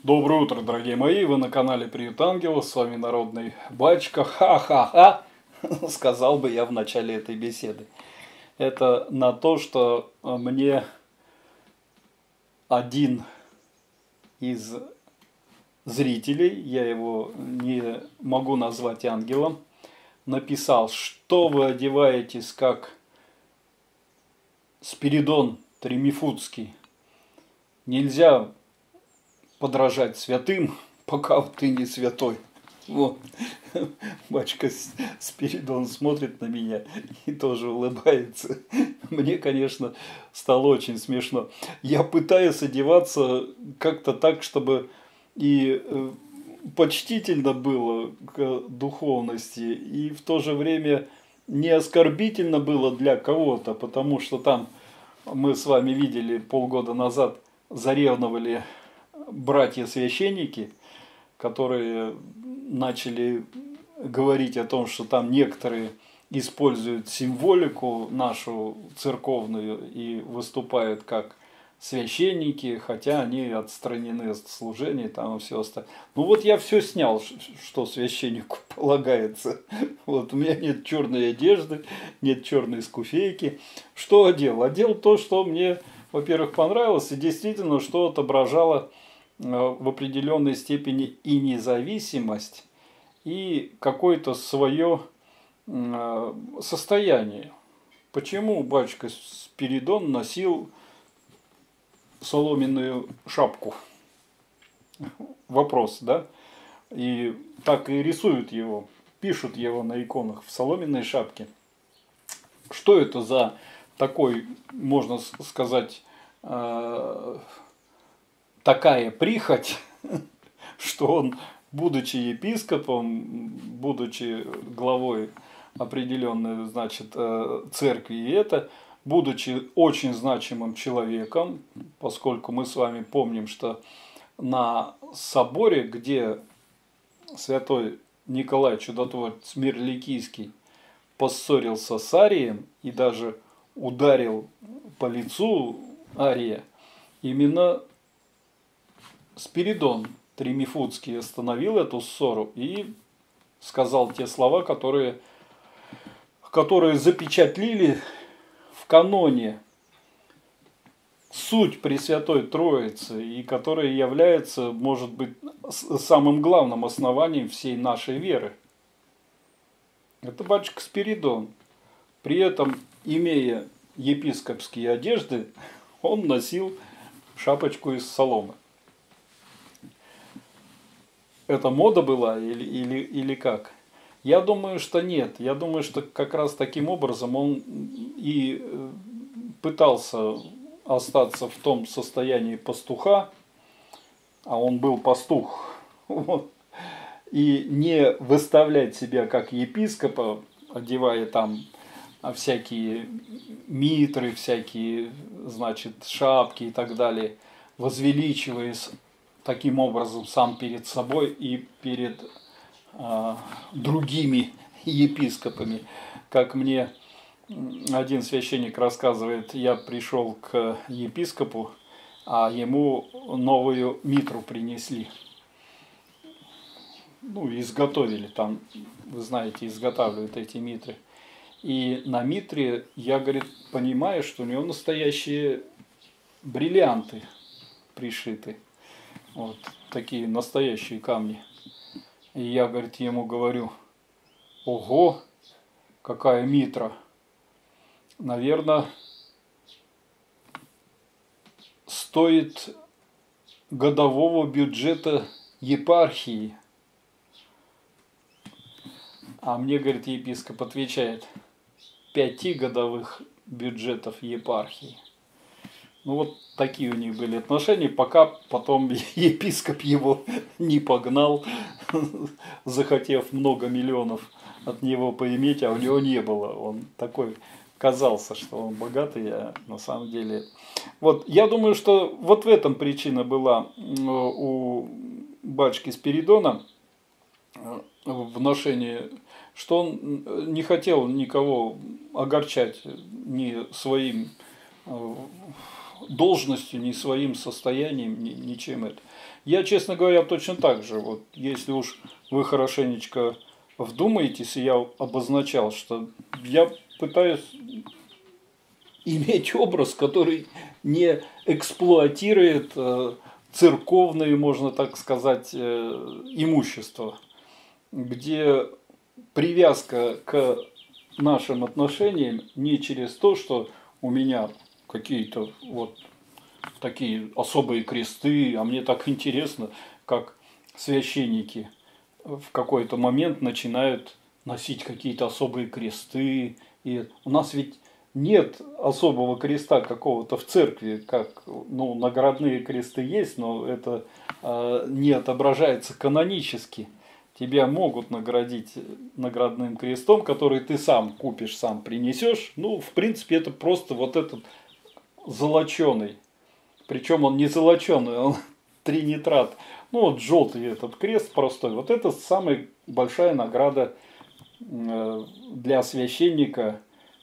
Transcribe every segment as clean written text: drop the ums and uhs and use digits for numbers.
Доброе утро, дорогие мои! Вы на канале Приют Ангела, с вами Народный Батюшка. Ха-ха-ха! Сказал бы я в начале этой беседы. Это на то, что мне один из зрителей, я его не могу назвать ангелом, написал, что вы одеваетесь как Спиридон Тремифудский. Нельзя подражать святым, пока ты не святой. Вот. Батюшка Спиридон смотрит на меня и тоже улыбается. Мне, конечно, стало очень смешно. Я пытаюсь одеваться как-то так, чтобы и почтительно было к духовности, и в то же время не оскорбительно было для кого-то, потому что там мы с вами видели полгода назад, заревновали братья-священники, которые начали говорить о том, что там некоторые используют символику нашу церковную и выступают как священники, хотя они отстранены от служения там и все остальное. Ну вот я все снял, что священнику полагается. Вот у меня нет черной одежды, нет черной скуфейки. Что одел? Одел то, что мне, во-первых, понравилось, и действительно, что отображало в определенной степени и независимость, и какое-то свое состояние. Почему батюшка Спиридон носил соломенную шапку? Вопрос, да? И так и рисуют его, пишут его на иконах в соломенной шапке. Что это за такой, можно сказать, такая прихоть, что он, будучи епископом, будучи главой определенной, значит, церкви, и это, будучи очень значимым человеком, поскольку мы с вами помним, что на соборе, где святой Николай Чудотворец Мирликийский поссорился с Арием и даже ударил по лицу Ария, именно Спиридон Тремифудский остановил эту ссору и сказал те слова, которые запечатлили в каноне суть Пресвятой Троицы и которые являются, может быть, самым главным основанием всей нашей веры. Это батюшка Спиридон. При этом, имея епископские одежды, он носил шапочку из соломы. Это мода была или как? Я думаю, что нет. Я думаю, что как раз таким образом он и пытался остаться в том состоянии пастуха, а он был пастух, вот, и не выставлять себя как епископа, одевая там всякие митры, всякие, значит, шапки и так далее, возвеличиваясь таким образом сам перед собой и перед другими епископами. Как мне один священник рассказывает, я пришел к епископу, а ему новую митру принесли. Ну, изготовили там, вы знаете, изготавливают эти митры. И на митре я, говорит, понимаю, что у него настоящие бриллианты пришиты. Вот такие настоящие камни. И я, говорит, ему говорю: ого, какая митра. Наверное, стоит годового бюджета епархии. А мне, говорит, епископ отвечает: 5 годовых бюджетов епархии. Ну вот такие у них были отношения, пока потом епископ его не погнал, захотев много миллионов от него поиметь, а у него не было. Он такой казался, что он богатый, а на самом деле... Вот я думаю, что вот в этом причина была у батюшки Спиридона в ношении, что он не хотел никого огорчать ни своим должностью, ни своим состоянием, ничем это. Я, честно говоря, точно так же. Вот, если уж вы хорошенечко вдумаетесь, и я обозначал, что я пытаюсь иметь образ, который не эксплуатирует церковное, можно так сказать, имущество, где привязка к нашим отношениям не через то, что у меня какие-то вот такие особые кресты, а мне так интересно, как священники в какой-то момент начинают носить какие-то особые кресты. И у нас ведь нет особого креста какого-то в церкви, как ну, наградные кресты есть, но это не отображается канонически. Тебя могут наградить наградным крестом, который ты сам купишь, сам принесешь. Ну, в принципе, это просто вот этот золоченый. Причем он не золоченый, он тринитрат. Ну, вот желтый этот крест простой. Вот это самая большая награда для священника.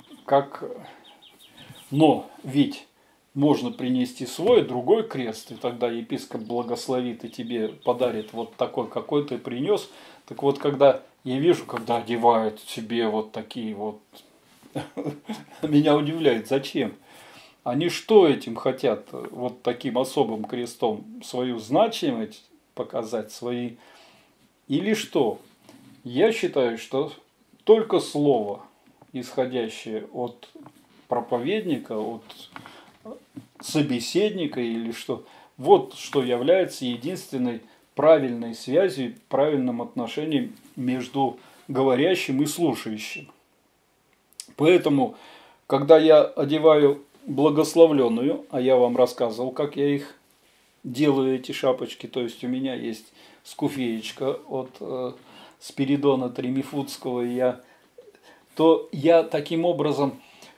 Но ведь можно принести свой, другой крест, и тогда епископ благословит и тебе подарит вот такой, какой ты принес. Так вот, когда я вижу, когда одевают себе вот такие вот, меня удивляет, зачем? Они что этим хотят, вот таким особым крестом, свою значимость показать, свои, или что? Я считаю, что только слово, исходящее от проповедника, от собеседника или что, вот что является единственной правильной связью, правильным отношением между говорящим и слушающим. Поэтому, когда я одеваю благословленную, а я вам рассказывал, как я их делаю, эти шапочки, то есть у меня есть скуфеечка от Спиридона Тремифудского, то я таким образом...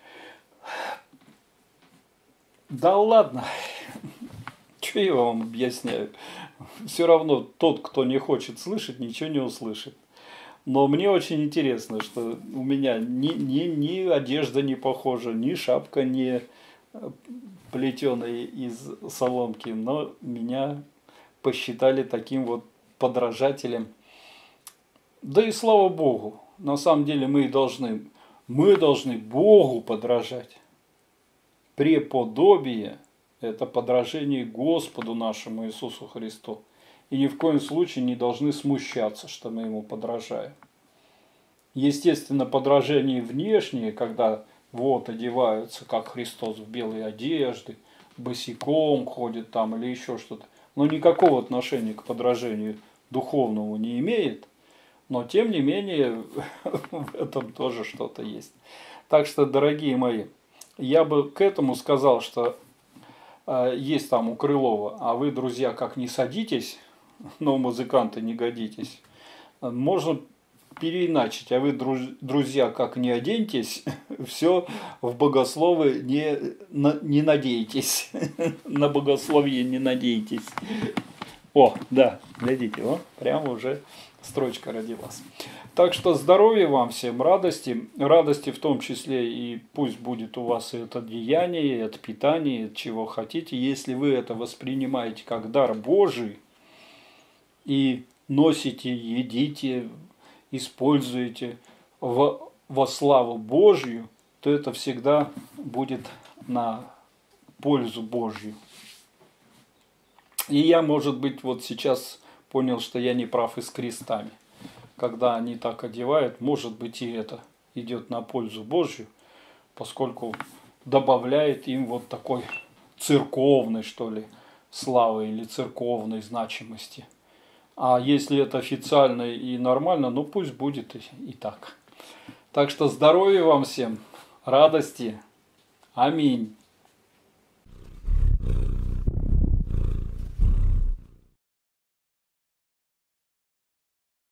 Да ладно, что я вам объясняю? Все равно тот, кто не хочет слышать, ничего не услышит. Но мне очень интересно, что у меня ни одежда не похожа, ни шапка не плетеная из соломки, но меня посчитали таким вот подражателем. Да и слава Богу, на самом деле мы должны Богу подражать. Преподобие – это подражение Господу нашему Иисусу Христу. И ни в коем случае не должны смущаться, что мы Ему подражаем. Естественно, подражение внешнее, когда вот одеваются, как Христос, в белые одежды, босиком ходит там или еще что-то, но никакого отношения к подражению духовному не имеет. Но, тем не менее, в этом тоже что-то есть. Так что, дорогие мои, я бы к этому сказал, что есть там у Крылова, а вы, друзья, как не садитесь, но музыканты не годитесь, можно переиначить, а вы, друзья, как не оденьтесь, все в богословы не надейтесь, на богословие не надейтесь. О, да, глядите, прямо уже строчка родилась. Так что здоровья вам всем, радости в том числе, и пусть будет у вас и это деяние, и это питание, и чего хотите, если вы это воспринимаете как дар Божий, и носите, едите, используете во славу Божью, то это всегда будет на пользу Божью. И я, может быть, вот сейчас понял, что я не прав и с крестами. Когда они так одевают, может быть, и это идет на пользу Божью, поскольку добавляет им вот такой церковной, что ли, славы или церковной значимости. А если это официально и нормально, ну пусть будет и так. Так что здоровья вам всем, радости. Аминь.